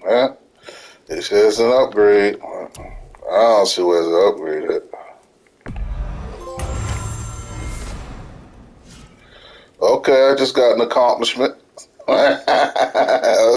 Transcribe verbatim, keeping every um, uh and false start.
Yeah. It says an upgrade. I don't see where's the upgrade at. Okay, I just got an accomplishment.